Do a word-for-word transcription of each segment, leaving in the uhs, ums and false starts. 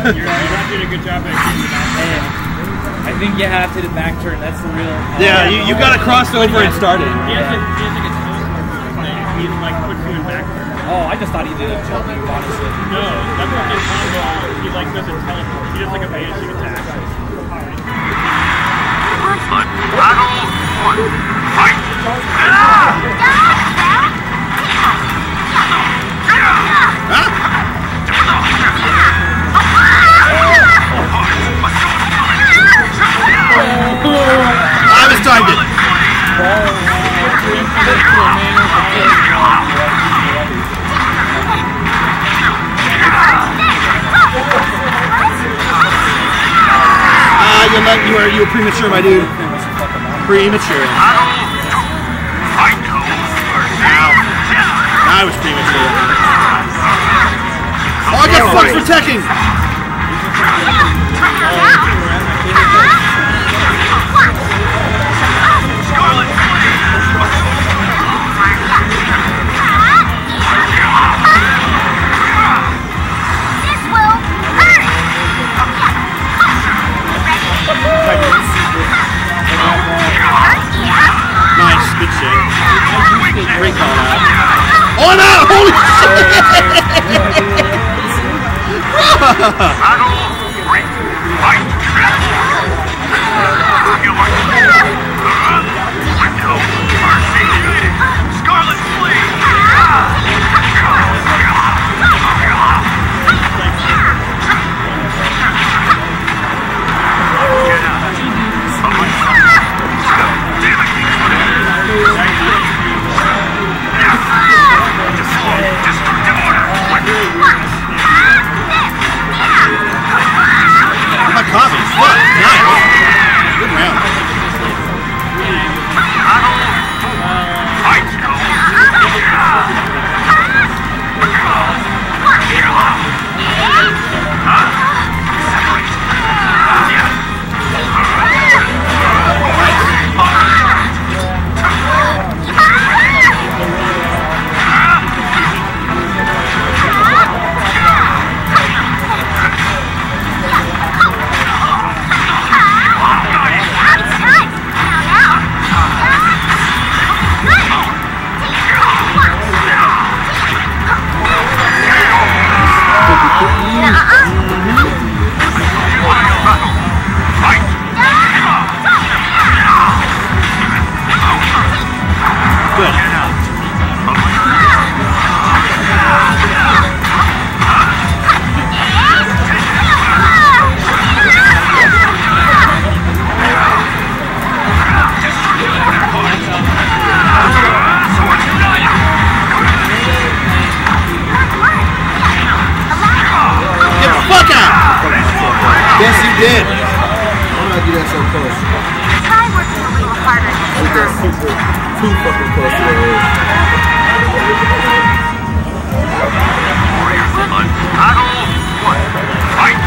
You're not doing a good job at getting the back turn. I think you have to the back turn. That's the real. Yeah, you, you got to cross over and start it. He has to, he has to get teleport thing. He like puts you in back turn. Oh, I just thought he did a jump move, honestly. No, that's what his combo. He like does a teleport. He does like a basic attack. Battle one. Fight! I was timed it. Ah, you let you were you were premature, my dude. Premature. I was premature. Oh, I got fucked for teching. Nice, good shit. Great call out. Oh, I'm out! Holy Scarlet Flea! My coffee. Fuck. Nice. Good round. Yes, you did. Why did I do that so close? Try working a little harder. I got super, too fucking close to the edge. Battle one. Fight!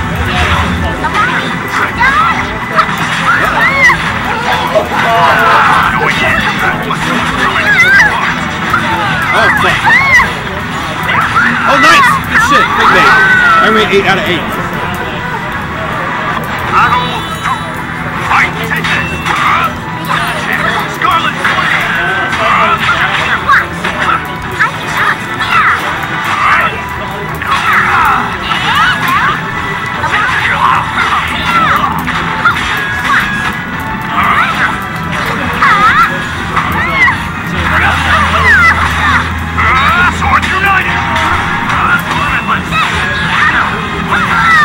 Oh, fuck. Oh, nice. Good shit. Big bait. I made eight out of eight. Battle two. Fight! Scarlet Swords united! Limitless!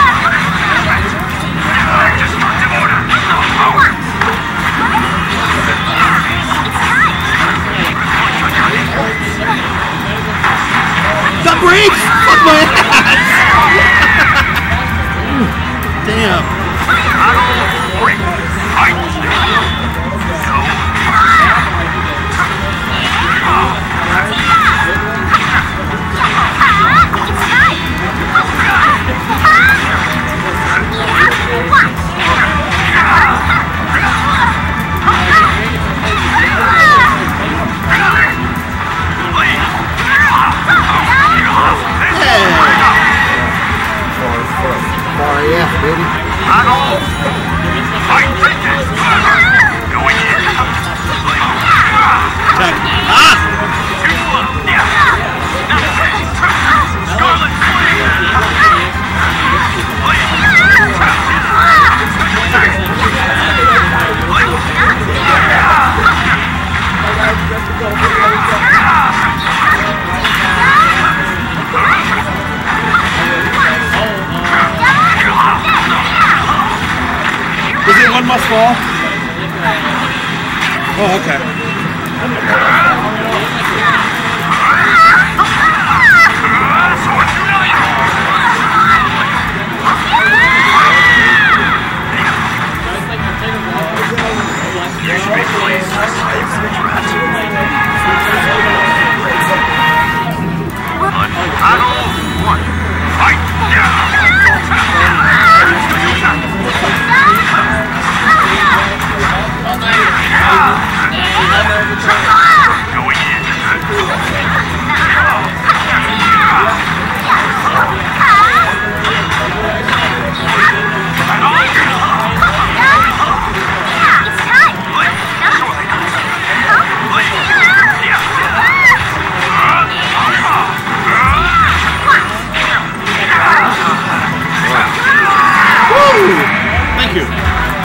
Is it one must fall? Oh, okay. Thank you.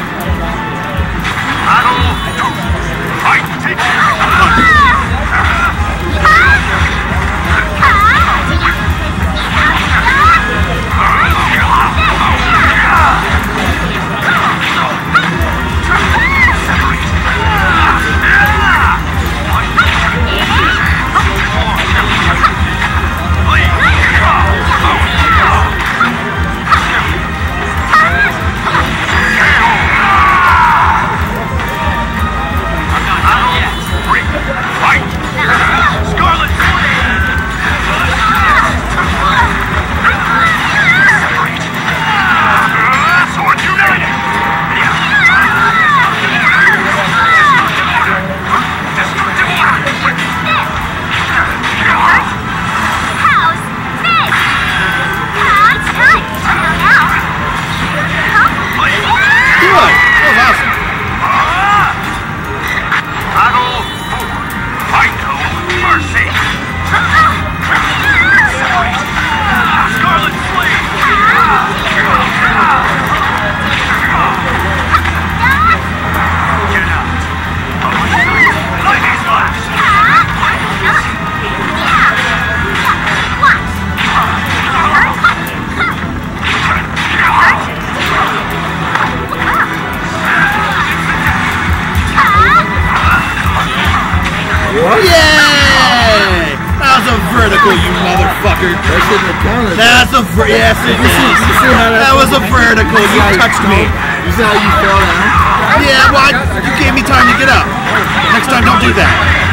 Yay! That was a vertical, you motherfucker. That shouldn't have counted. That's a ver- yes, it You see, you see how That was a vertical. You touched me. You see how you fell down? Yeah, well, I- you gave me time to get up. Next time, don't do that.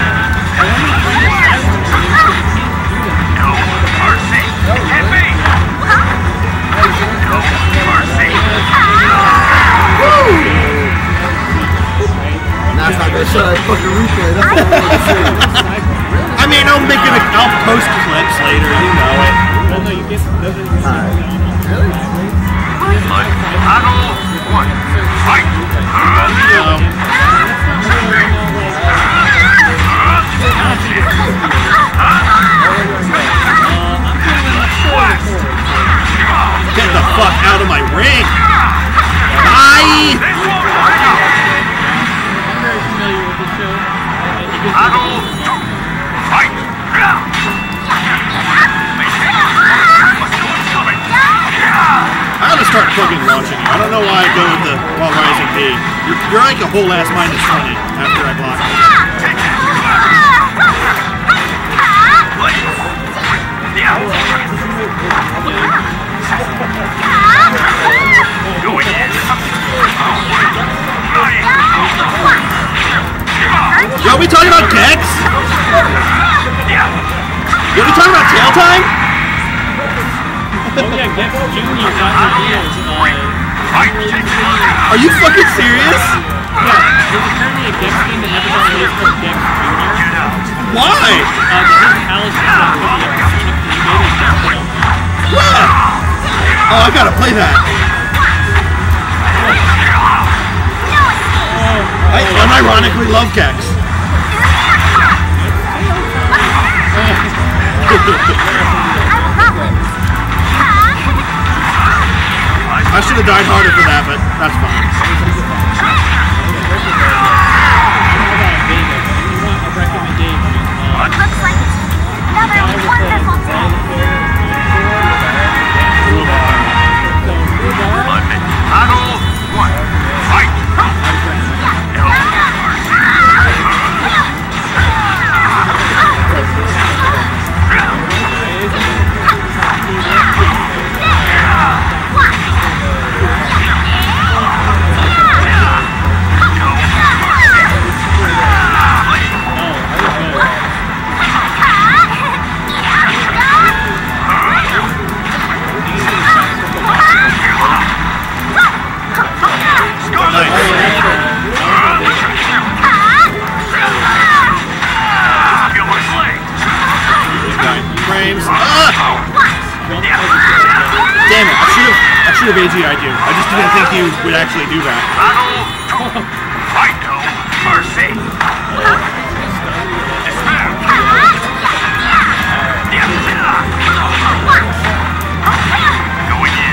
No mercy. Hit me. No mercy. Nah, it's not gonna show that fucking replay. That's what I'm gonna say. I mean, I'll make it. A, I'll post clips later. You know it. Look, battle one. Fight. Um, Get the fuck out of my ring! Bye! Battle two. Fight. I'm gonna start fucking launching you. I don't know why I go with the while rising D. You're, you're like a whole ass minus twenty after I block you. Yo, are we talking about Gex? Yo, are we talking about tail time? Oh yeah, Gex Junior got the deals. Uh, Are you fucking serious? yeah, there's apparently a Gex game that never got released called Gex Junior. Why? Uh, the his palace is on video. He made a Gex film. What? Oh, I gotta play that. I unironically love Gex. I should have died harder for that, but that's fine. Looks like another wonderful day. Battle one. Fight. should have A G I'd you. I just didn't think you would actually do that. Battle two. Fight no mercy. Despair. Going in.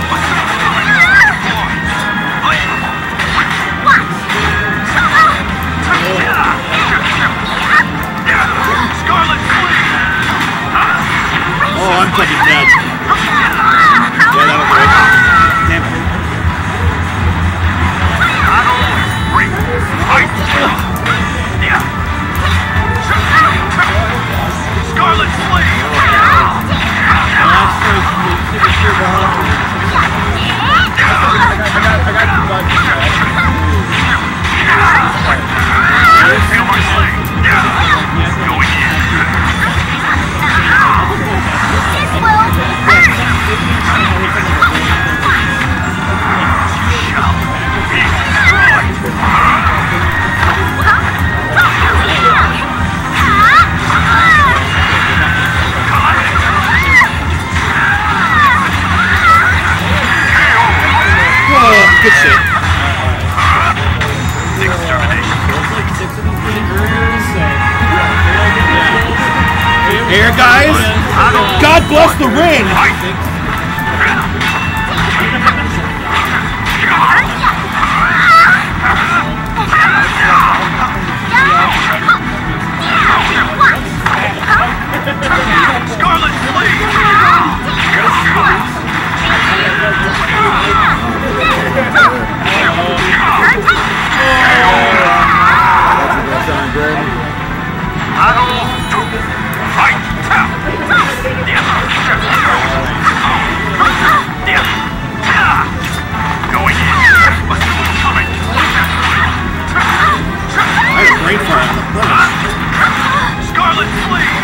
Scarlet Flame. Oh, I'm fucking dead. Yeah, that'll break. Damn it. Battle three. Fight. Yeah. Scarlet Flame. Feel my sling. Going in. This will hurt! Shall be destroyed. Whoa, good shit. Extermination. Here, guys. God bless the ring. Scarlet Flame. Battle two. Fight. Going in. I had a brain fart on the front. Scarlet Flame.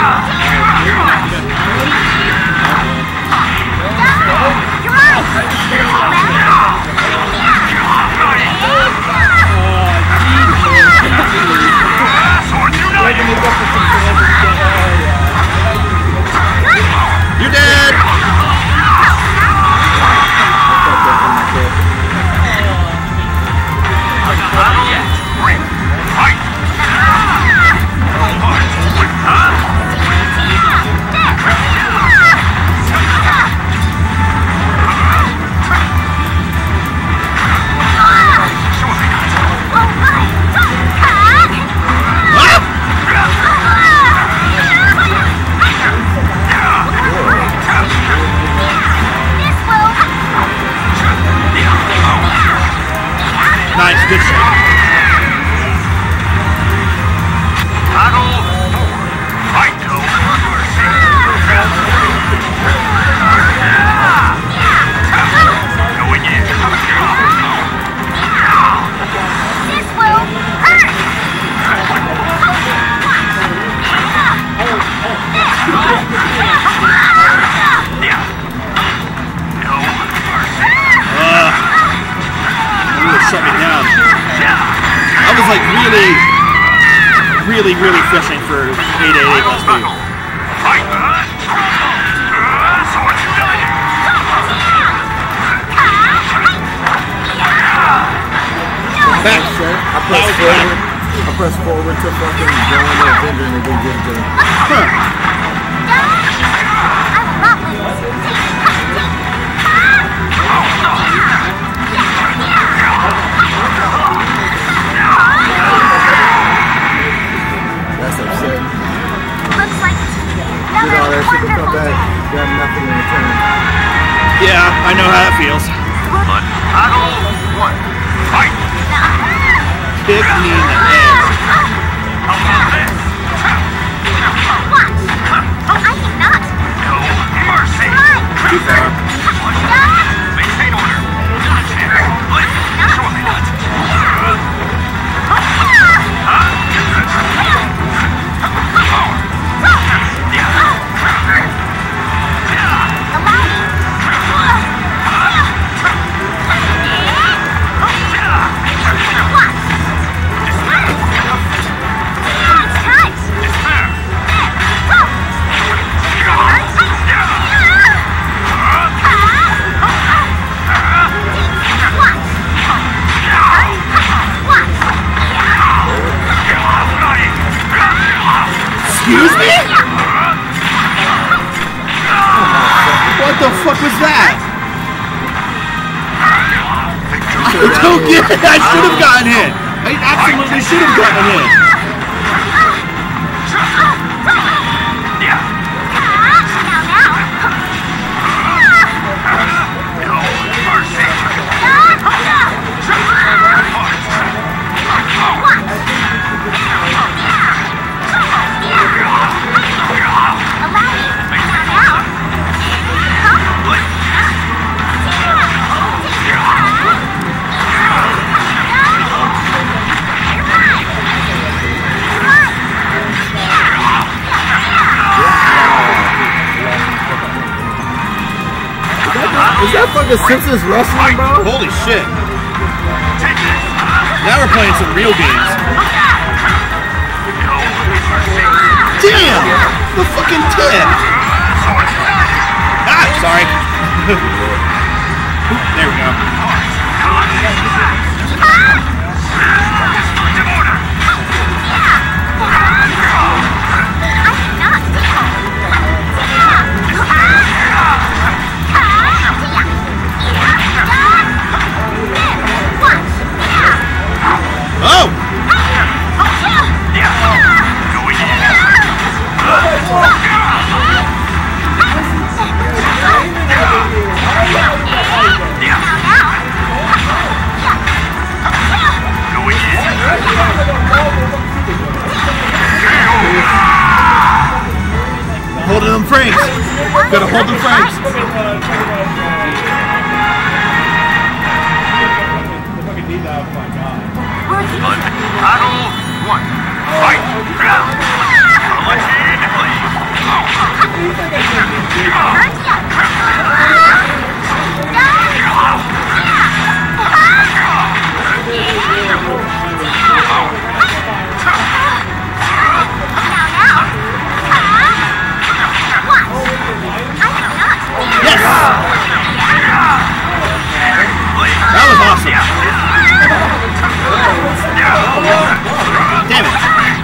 Swords united. You're dead. Nice, good shot. Battle four. Fight no mercy. Going in. This will hurt! No mercy. Uh, really shut me down. I was like really, really, really fishing for eight eight eight last week. Fight. Swords united. Back. I press forward. I press forward to fucking go on the Avenger and it didn't get to him. Huh. That's upset. Looks like Did all that shit to come back. Got nothing in return. Yeah, I know how that feels. But battle one. Fight. Kick me in the ass. How about this? What? I cannot. No mercy. Too far. Maintain order. Surely not. Don't get it! I should have gotten hit! I absolutely should have gotten hit! Is that fucking Simpsons wrestling, bro? Holy shit. Now we're playing some real games. Damn! The fucking tip! Ah, sorry. There we go. Oh! Hold them frames. Gotta hold them frames. Battle one. Fight. Selected, please. Yes! That was awesome. Damn it.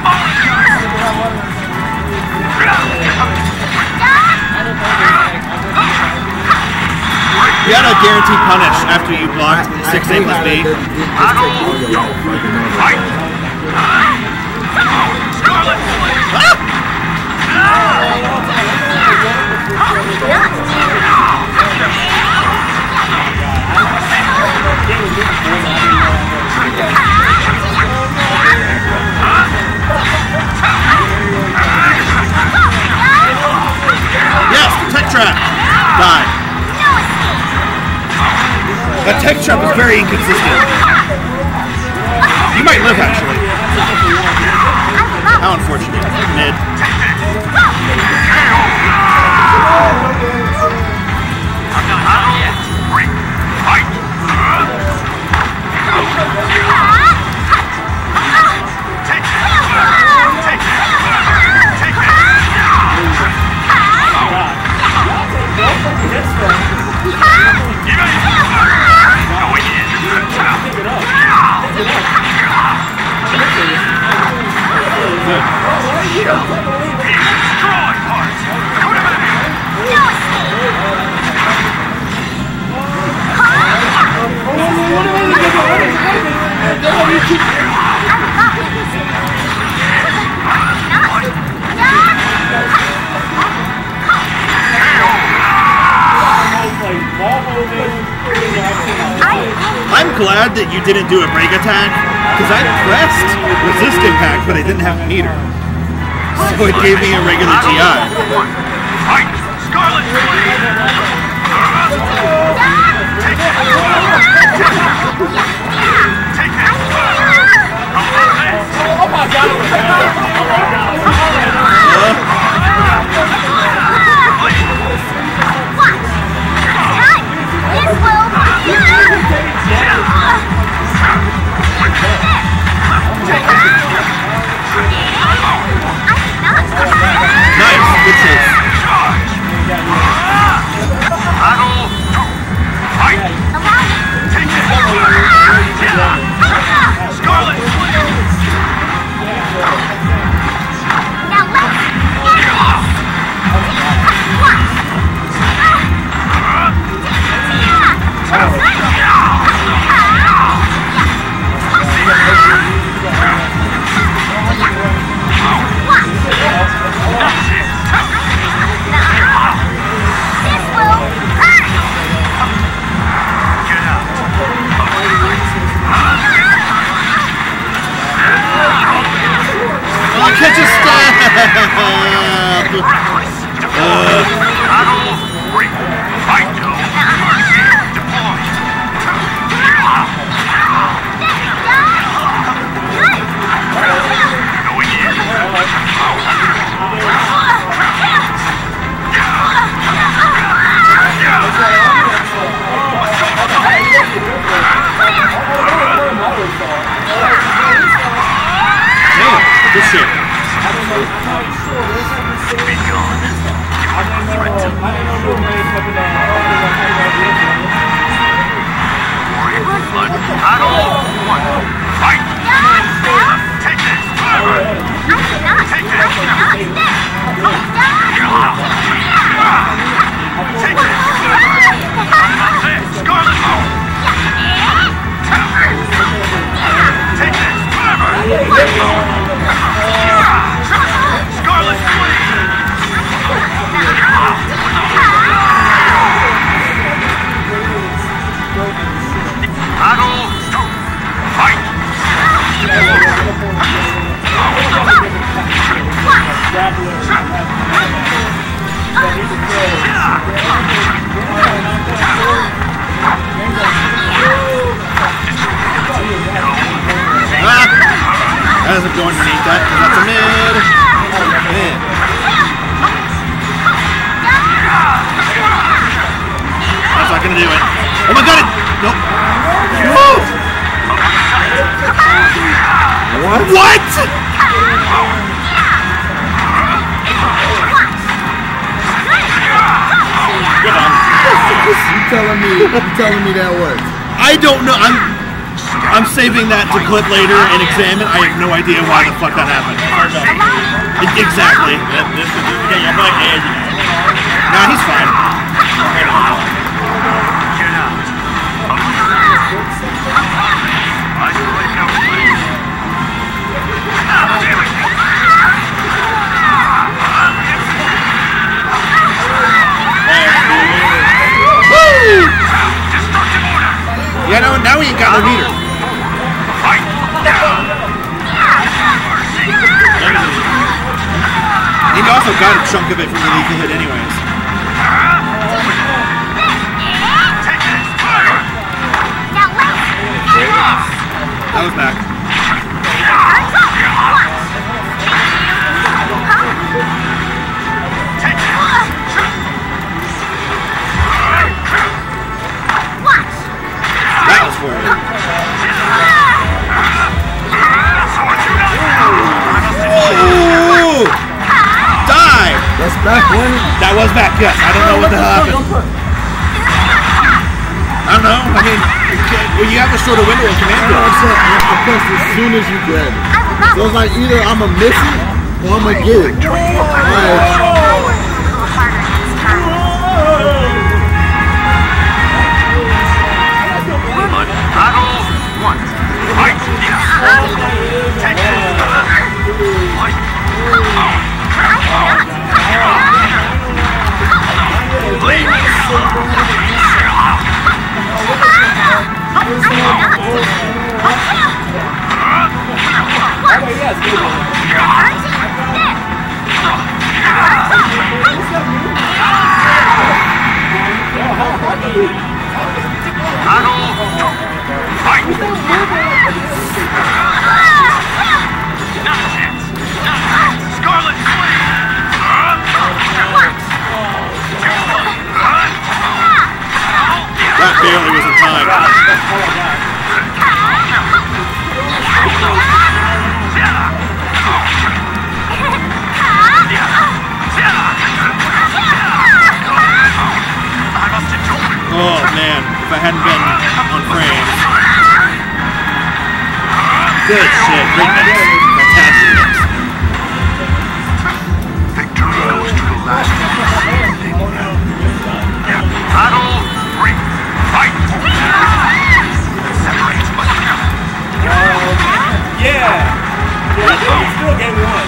You gotta guarantee punish after you blocked six A plus B. Yes, the tech trap died. That tech trap is very inconsistent. You might live actually. How unfortunate. Mid. I'm glad that you didn't do a break attack, because I pressed resist impact, but I didn't have a meter. So it gave me a regular G I. Oh my god, it was Nice, good chase. Battle two. Fight. Take it. Battle three. Fight to deploy. Going in. Good shit. Be gone. Threat to But battle one. Fight. Take this. Take this. Take this. That's it. Scarlet Hole. Take this. Scarlet Flame. Battle two. Fight. Ah! That doesn't go underneath that because that's a mid. Mid. That's not gonna do it. Oh my god! It, nope. Woo! What? What? Good on. You telling me? You telling me that works? I don't know. I'm. I'm saving that to clip later and examine. I have no idea why the fuck that happened. It, exactly. This is yeah, I'm like Andy. Nah, he's fine. Get out. Isolate no place. Damn it. Woo! Destructive order. Yeah, no, now we ain't got no meter. Fight. He also got a chunk of it from the lethal hit anyways. Take this. That was back. Take this. That was for it. Oh! Die! That's back when? That was back, yes. I don't know what the hell happened. I don't know. I mean, well, you have a shorter window of command. You know what I'm saying? I have to press as soon as you grab it. So it's like either I'm going to miss it or I'm going to get it. Like, Battle one. Fight. Take it. Fight. Leave. Battle two. Fight. Not a chance. Not a chance. Scarlet Flame. That barely was in time. Oh man, if I hadn't been on frames. Good shit, great mix. Fantastic mix. Victory goes to the last standing. Battle three. Fight. Separate. Yeah. Yeah, it's still game one.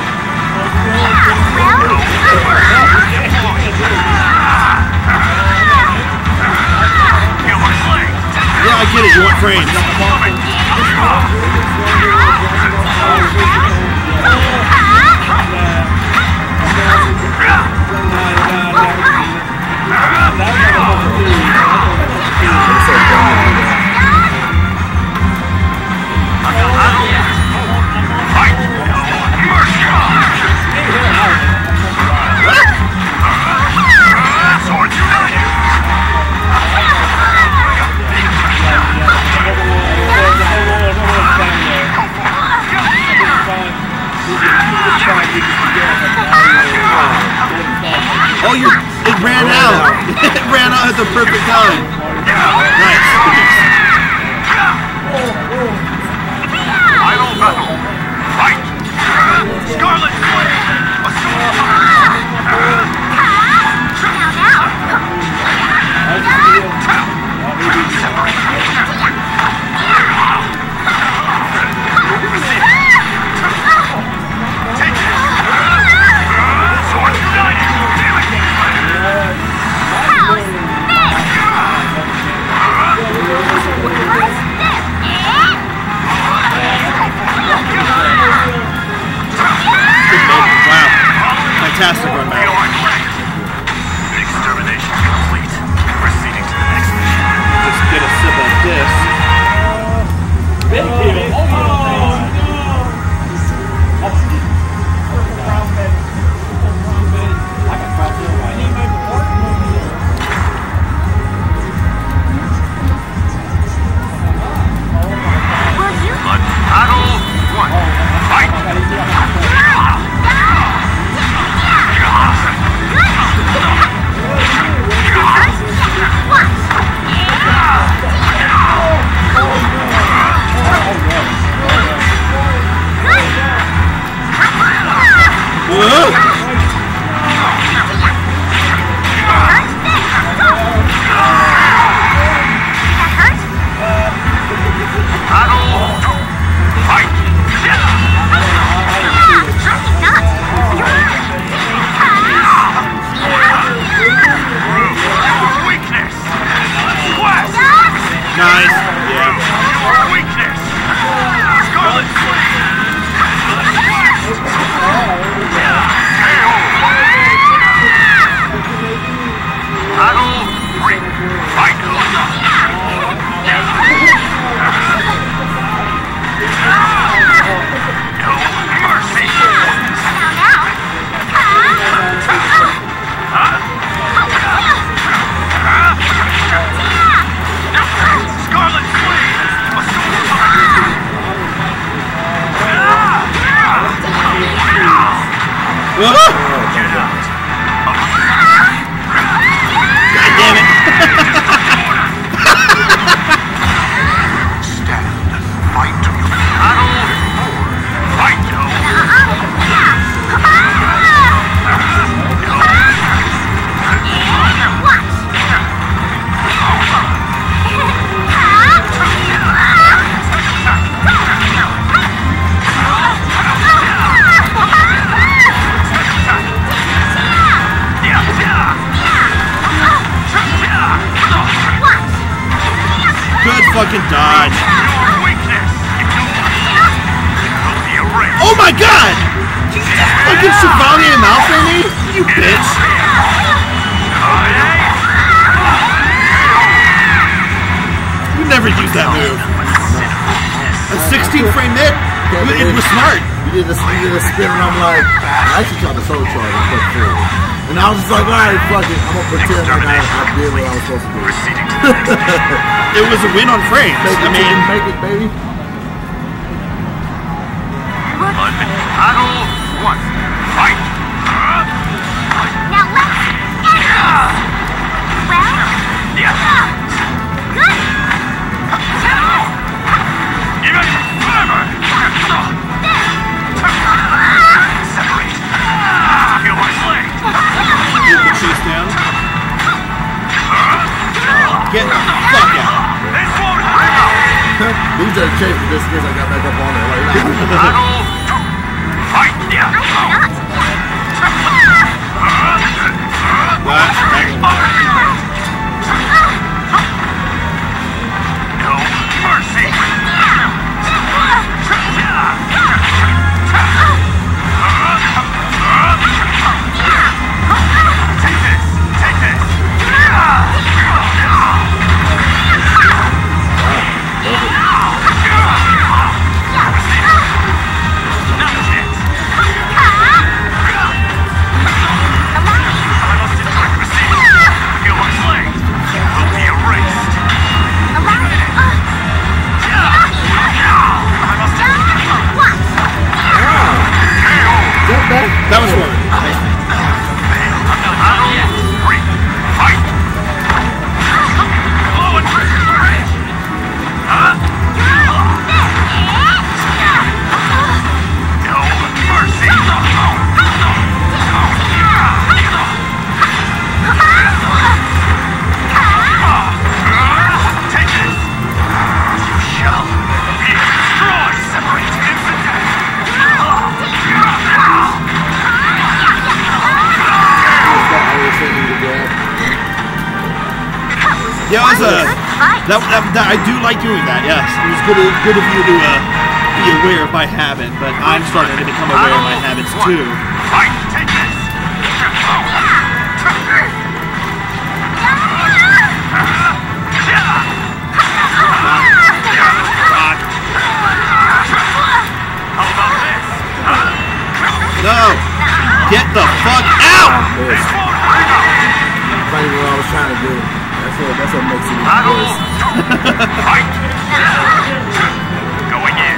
Yeah, I get it, you want frames. perfect time. Nice. Final battle. Fight! Scarlet Flame! Fantastic run back. Extermination complete. Proceeding to the next mission. Just get a sip of this. Big TV. Oh, Battle one. Fight! Nice. Yeah. Weakness. Scarlet Battle three. Fight. No mercy. Scarlet Flame! God damn it! Stand. Fight to your battle. Fight to Good fucking dodge. your weakness. Oh my god! Fucking Shivani and mouth at me? You bitch. You never used that move. A sixteen frame hit? It was smart. You did a, you did a spin and I'm like, I actually tried to soul charge and put through. And I was just like, alright, fuck it. I'm gonna pretend like I, I did what I was supposed to do. It was a win on frames. Make it, I mean, make it, baby. Battle one. Fight. Now let's end this. Well, Yeah. good. Even further. Separate. Feel my sling. keep the chase down. Get the fuck out. This won't hurt. These are chasing this because I got back up on it right now. Battle two. Fight. Yeah. I cannot. Last back. No mercy. Take this. Take this. Not a chance. Feel was a that, that, that I do like doing that. Yes, it was good. Good of you to uh, be aware of my habit, but I'm starting to become aware of my habits too. Fight! Take this! How about this? No! Get the fuck out! This won't hurt us. Funny what I was trying to do. That's what, that's what makes it even Battle! worse. Fight! Going in.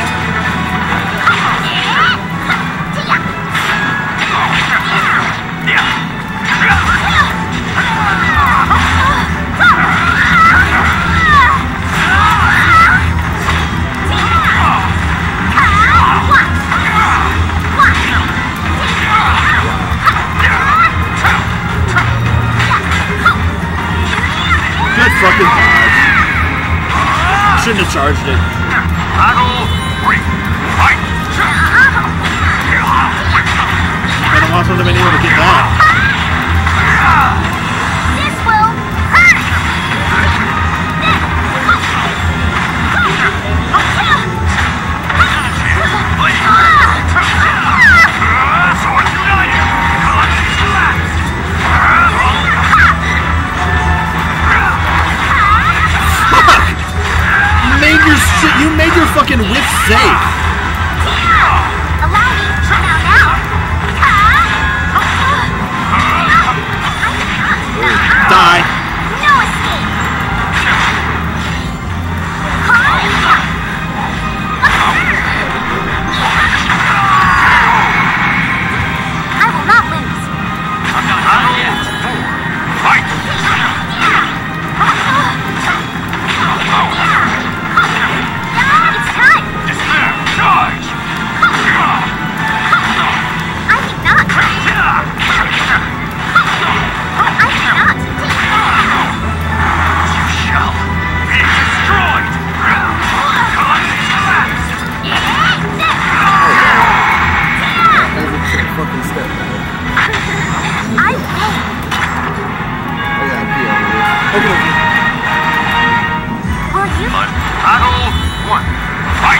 Good fucking dodge. Shouldn't have charged it. Battle three. Fight! I don't want something to be able to get that. This will hurt! Swords united! Colonies collapse! You made your shit. You made your fucking whip safe. Allow me now, now. Die. No escape. I will not lose. Battle four. Fight! It's time. Despair! Charge! I think not. I think not. You shall be destroyed! Colonies collapse! Every chick fucking step back. I win. I gotta be over this. Okay, okay. Will you? Battle one. Fight!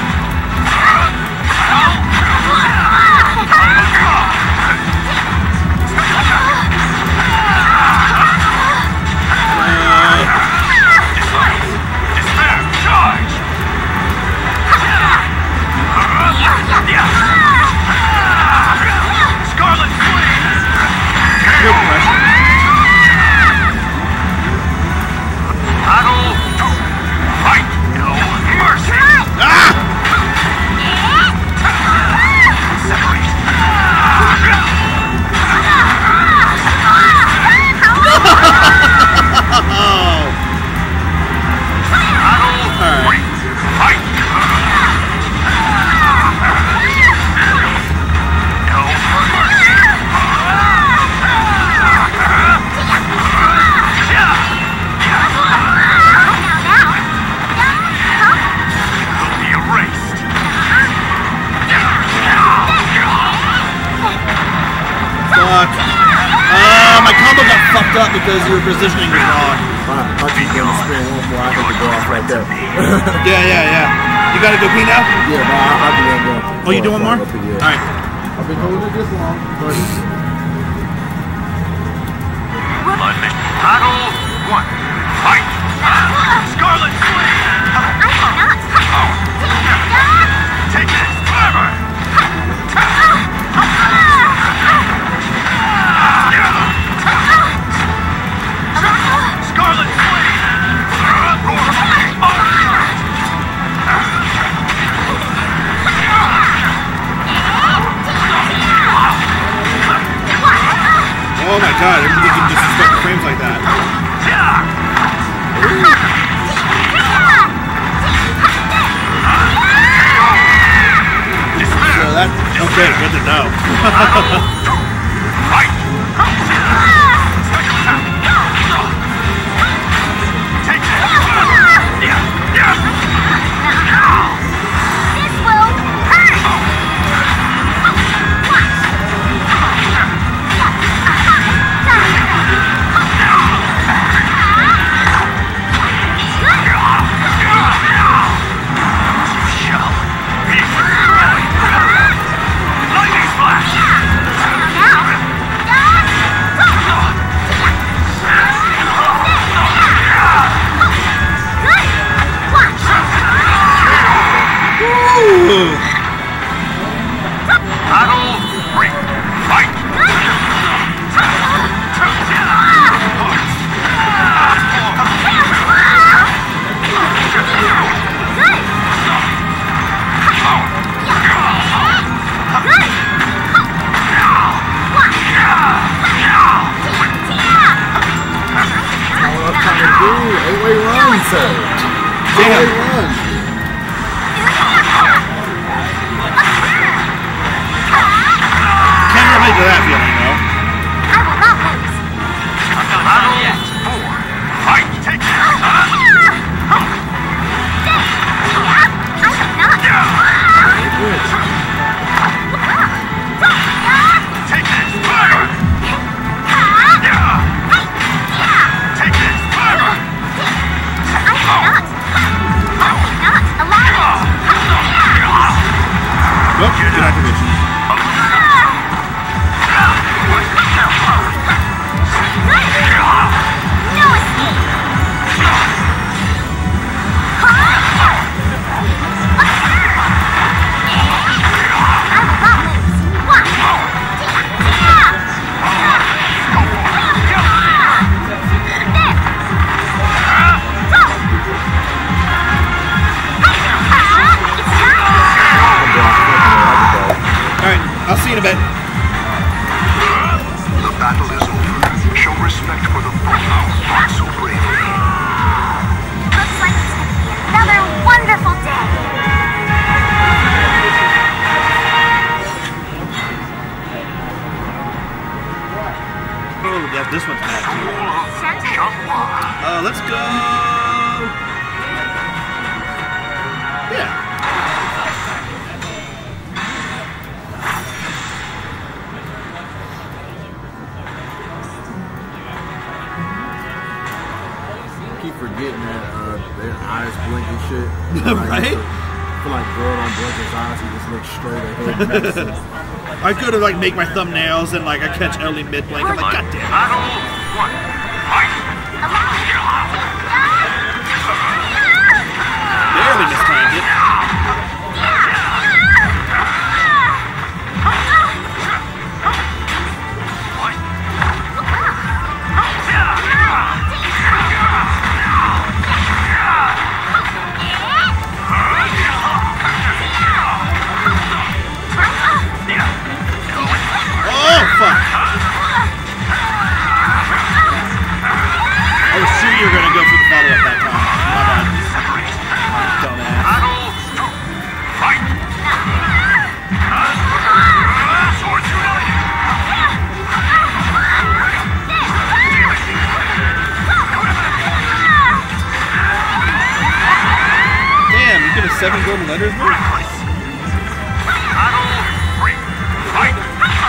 Despair! Charge! Scarlet Flames! Good question. Battle two. Fight! No mercy! Ah! Separate! Oh. Battle three. Fight! No mercy! Will be erased. Fuck. Uh, my combo got fucked up because your positioning was wrong. Fine. I keep going to spin one more. I have to go off right there. Yeah, yeah, yeah. You gotta go pee now? Yeah, no, I, I'll do one more. Oh, you do one more? Yeah. Alright. I've been holding it this long, but Battle one. Fight! Scarlet Flame! I cannot. Take this! Clever! Scarlet Flame! Oh my god, I didn't think you could disrespect the frames like that. So that, okay, good to know. Fight! Take this! This will hurt. Ooh. Battle three. Fight! Eight-way run, sir. Eight-way run. Can't relate to that feeling, though. I will not lose. I'm not done yet. Four. Fight! Take this! I am not. Take this! Fire! Take this! Fire! I cannot. I cannot allow it. Nope, good activation. No escape. I will not lose. One. Alright, I'll see you in a bit. The battle is over. Show respect for the foe who fought so bravely. Looks like it's going to be another wonderful day. Oh, yeah, this one's bad too. Uh, let's go. Yeah. Keep forgetting that uh, their eyes blink and shit. Right? I feel like Groh don't blink his eyes. He just looks straight ahead. I could have like make my thumbnails and like I catch early mid blank. I'm like, God damn it. Battle one. Fight! Barely mistimed it. Oh, fuck. I was sure you were going to go for the follow-up that time. My bad. Dumbass. Battle two. Fight! Swords united! Damn, you get a seven golden letters, man? Reckless! Battle three. Fight!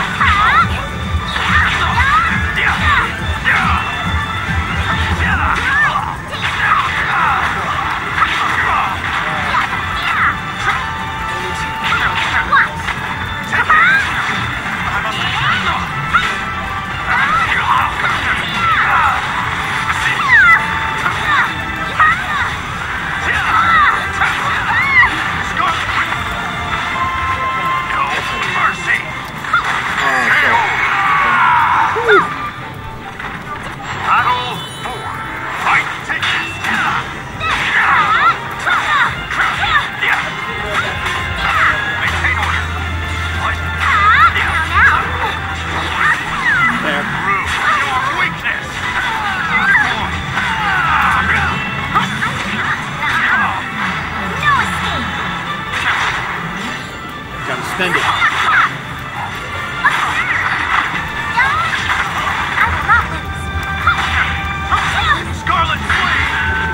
Spend it. I will not lose. Scarlet Flame!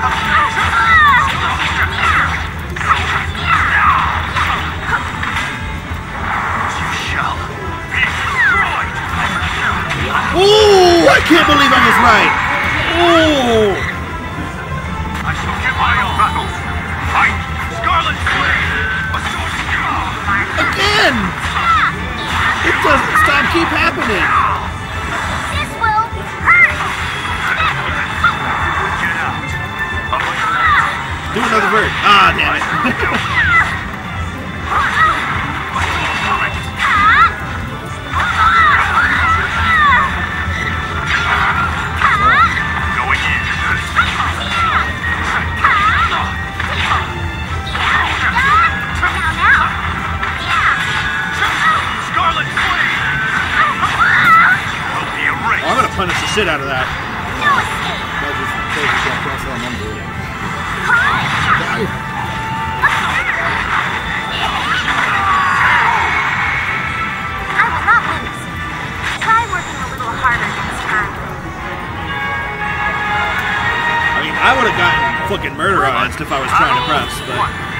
You shall be destroyed! Ooh, I can't believe I was right. Ooh. I shall give my own battle. Fight! Scarlet Flame! A sword! Again! It doesn't stop, keep happening. This will hurt. Get out! Do another vert. Ah, damn it. shit out of that. No escape. That just crazy shot across our number. I will not lose. Try working a little harder next time. I mean, I would have gotten fucking murderized if I was trying to press, but...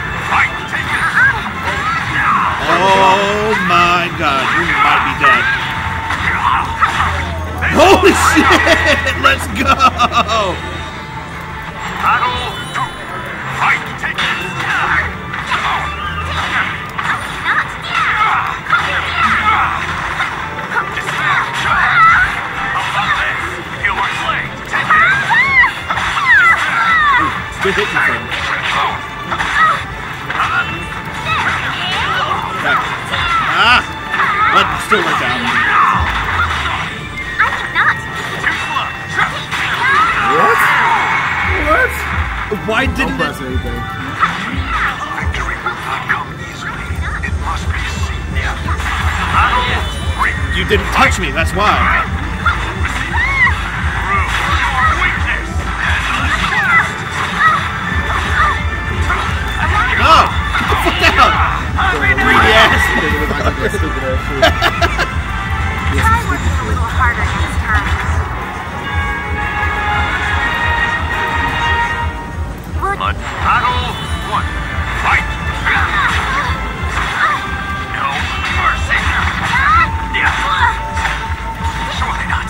Oh my god, you might be dead. Holy shit! Let's go! Battle two. Fight. Take it. Feel my blade. Take it. Good hit from him. Ah! But still went down. I cannot. What? What? Why Don't didn't press it? anything. Victory will not come easily. It must be seen. You didn't touch me, that's why. No! Get the fuck down! Greedy ass! Try working a little harder next time. Would Battle one. Fight. No mercy. Surely not.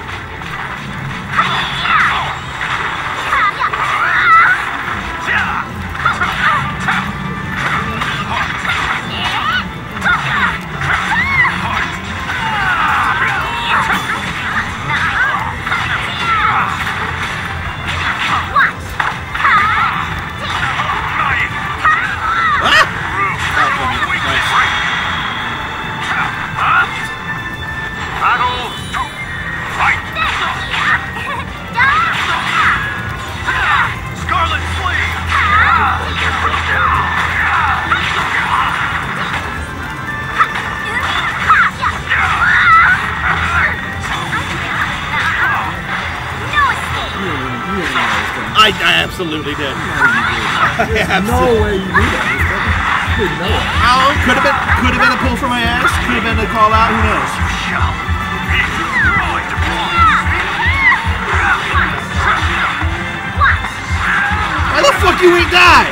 I, I absolutely did. I There's no absolutely. way you knew that. You didn't know it. Oh, could have been, could have been a pull from my ass. Could have been a call out. Who knows? Why the fuck you ain't die?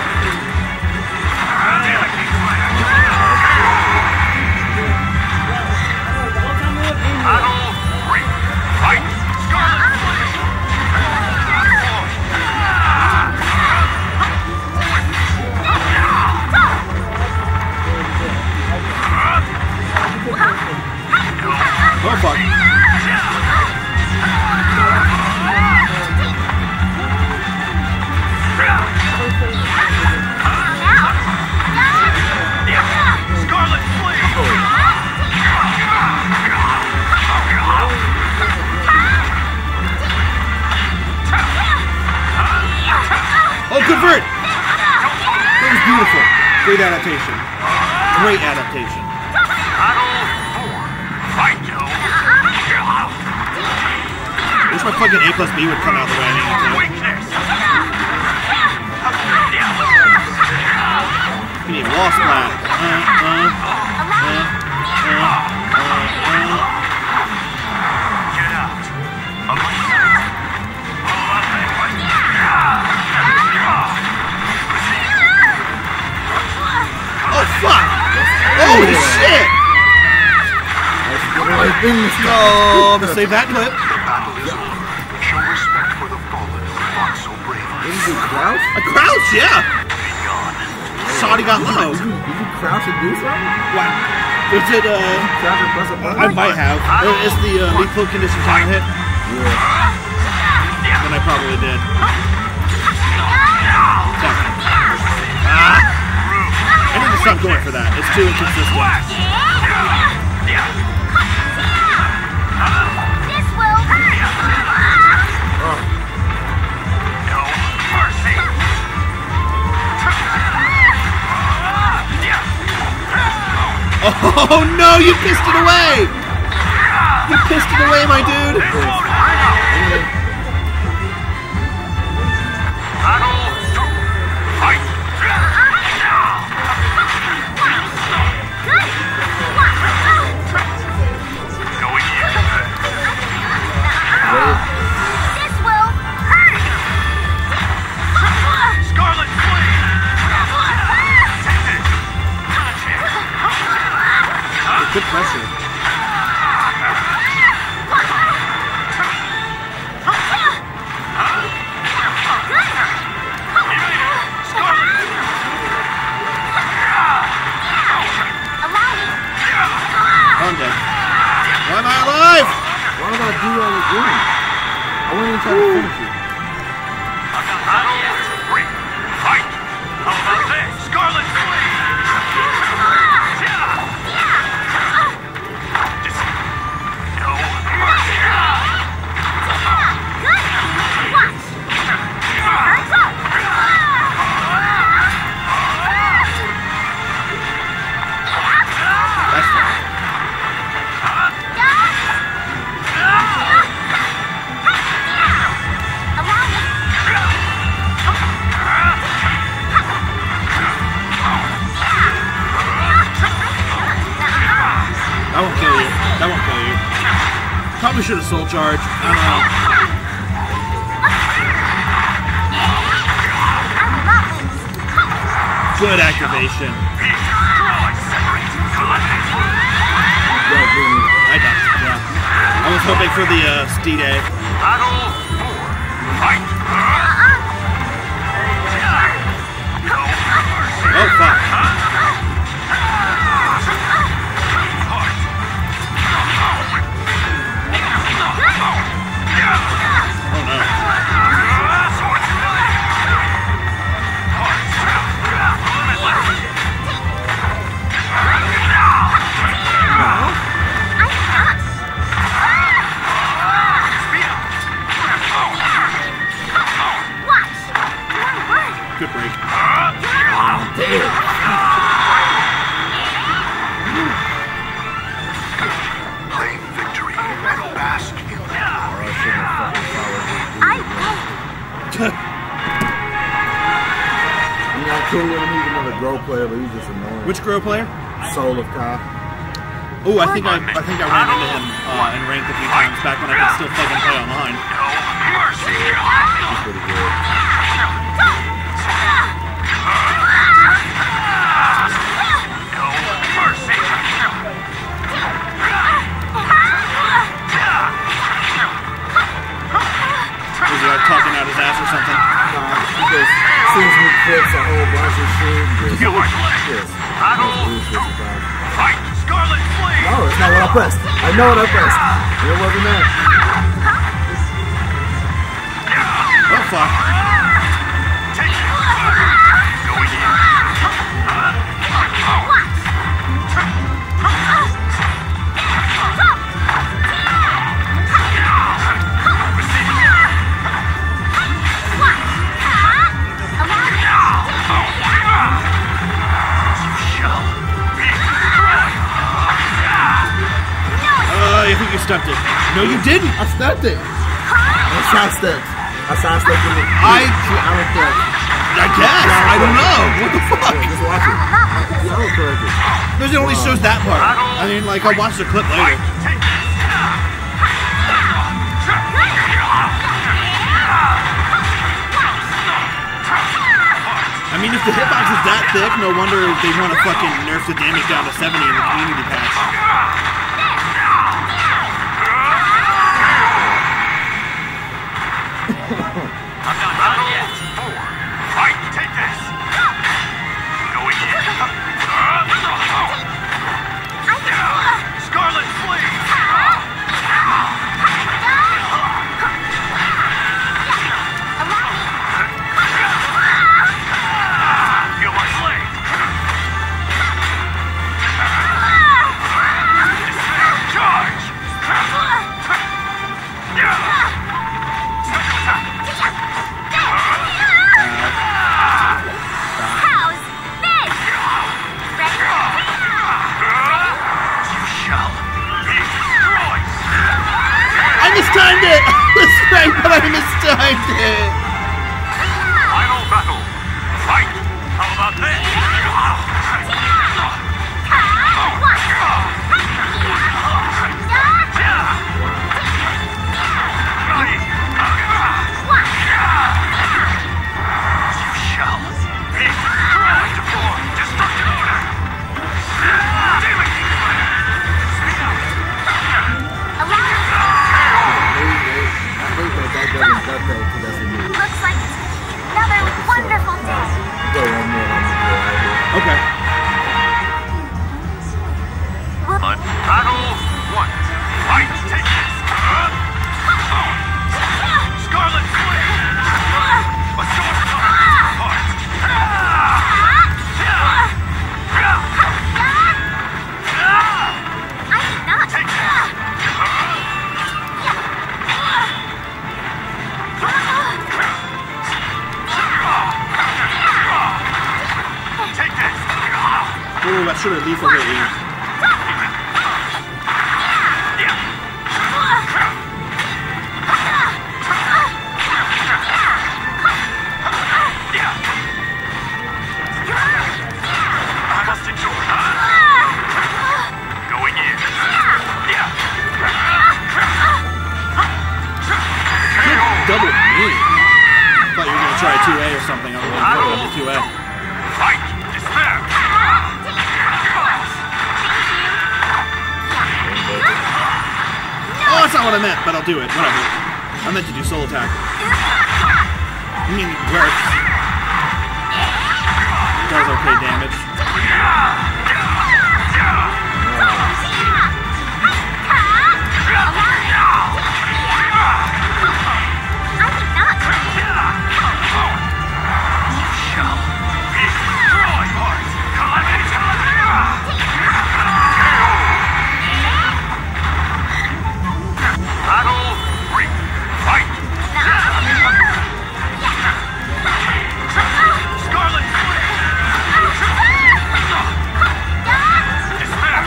Oh fuck. Oh, convert! That was beautiful. Great adaptation. Great adaptation. I wish my fucking A plus B would come out the way I needed to. You need wall splat. Uh, uh, uh, uh, uh, uh. Oh fuck! Holy shit! No, I'm gonna save that clip. Show respect for the fallen who fought so bravely. Did you crouch? A crouch, yeah! Saudi got low. Did you, did you crouch and do something? What? Was it, uh... Crouch and press a button? I might have. It's the uh, lethal condition counter hit. Yeah. Then I probably did. Ah! I need to stop going for that. It's too inconsistent. this will Oh no, you pissed it away! You pissed it away, my dude! Battle two. Fight. Going in. This will hurt. Scarlet Flame. Take this. Good pressure. I'm dead. Why am I alive? Why did I do all the doing? I went in and tried to finish it. Battle three. Fight. How about this? Scarlet Flame. No mercy. That's fine. That won't kill you. That won't kill you. Probably should have soul charged. I don't know. Good activation. I got it. Yeah. I was hoping for the uh, Steed A. Battle four. Fight. Oh fuck. Oh no. Good break. Claim victory and bask in the I won't. I mean, I could have used another Groh player, but he's just annoying. Which Groh player? Soul of Kai. Oh, I think I, I think I ran into him uh, in ranked a few times back when I could still fucking play online. No mercy. He's pretty good. No mercy. Was he like talking out his ass or something? Nah, he just sends me clips, a whole bunch of shit. and Just, You are just, Battle just two. sometimes. Fight. Scarlet Flame. No, it's not what I pressed. I know what I pressed. It wasn't that. Oh fuck. Take it. Going in. Uh, I think you stepped it. No, you didn't. I stepped it. I sidestepped. I sidestepped it. I- I don't think. I guess. I don't know. What the fuck? Yeah, just watch it. Yeah, I don't correct it. Because it only shows that part. I mean, like, I'll watch the clip later. I mean, if the hitbox is that thick, no wonder they want to fucking nerf the damage down to seventy in the community patch. I'm not done yet. Four. Fight. Take this. Going in. Scarlet Flame. Feel my blade. right, but I mistimed it. Final battle. Fight. How about this? Looks like it's another wonderful day. Go one more, one more right here. Okay. On battle one. Fight. Take this. Scarlet Flame. A sword apart. I did not. Take this. Take this. Ooh, that should have lethal hit you. I must endure. Going in. Double me. Thought you were gonna try two A or something. I was like, what about the two A? Fight. Despair. Oh, that's not what I meant, but I'll do it. Whatever. I meant to do soul attack. I mean, it works. Does okay damage. Battle three. Fight. Scarlet Flame. Despair.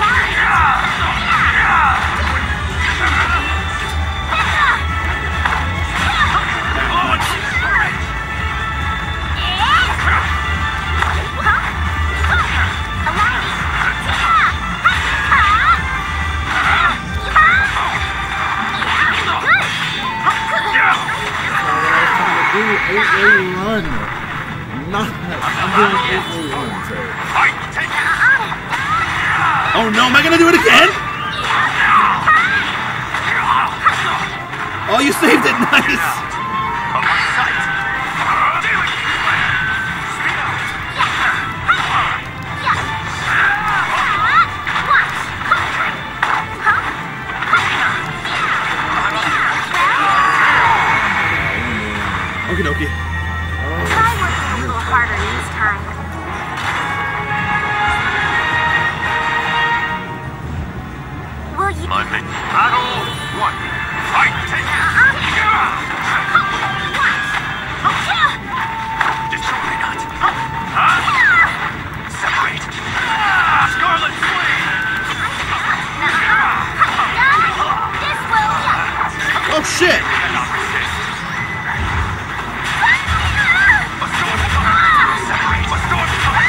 Do eight A run. Not, I'm doing eight A run, so. Fight. Take it. Oh no, am I gonna do it again? Oh, you saved it. Nice. Of my sight. Speed up. Okie dokie. Try working a little harder this time. Will you? My big battle one. Fight. Take it. Destroy me not. Separate. Scarlet Flame. This will. Oh shit. Cannot resist. A sword apart. Separate. A sword apart.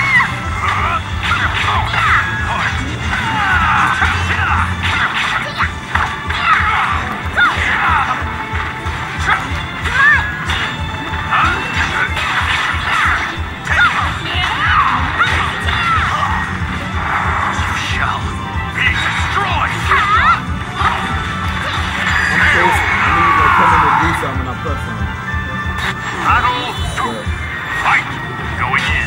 Battle two. Fight. Going in.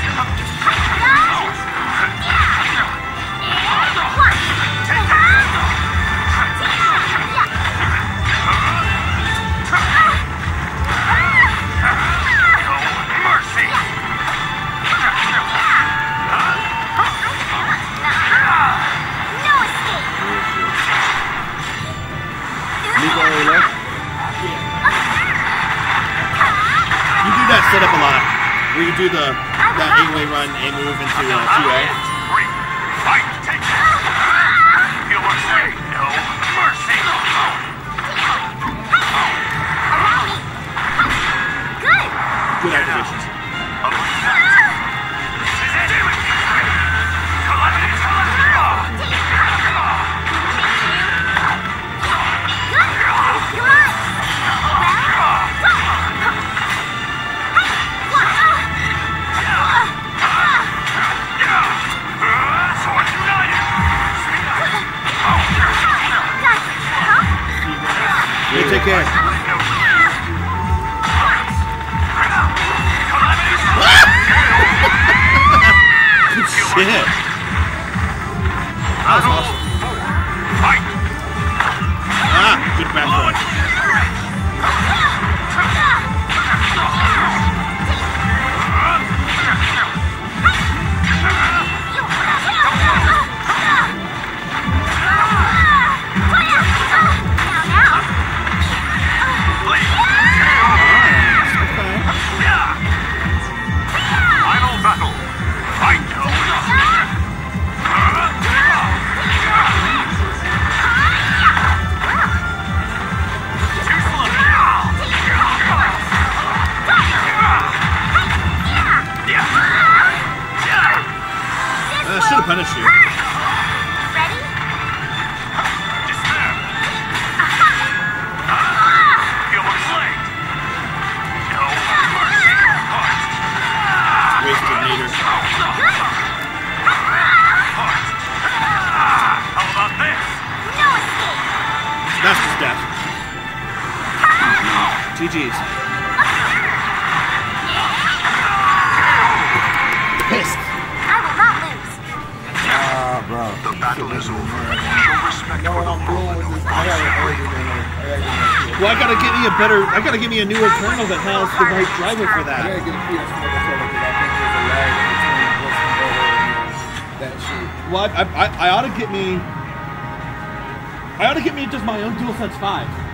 Take it. No mercy. No escape. Nico left. You do that setup a lot, where you do the that A-way run, A move into uh, two A. Three. Fight. Take it. Feel mercy. No mercy. care. Good shit. That was awesome. Ah, good back throw. Punish you. Ready? Wasted meter. How about this? No escape. That's just death. G G's. Pissed. I will not lose. Ah, bro. The battle is over. Show respect for the fallen who fought so bravely. Well, I gotta get me a better. I gotta get me a newer kernel that has the right driver for I that. gotta get a P S four controller because I think there's a lag in between this controller and that shit. Well, I, I, I ought to get me. I ought to get me just my own DualSense five.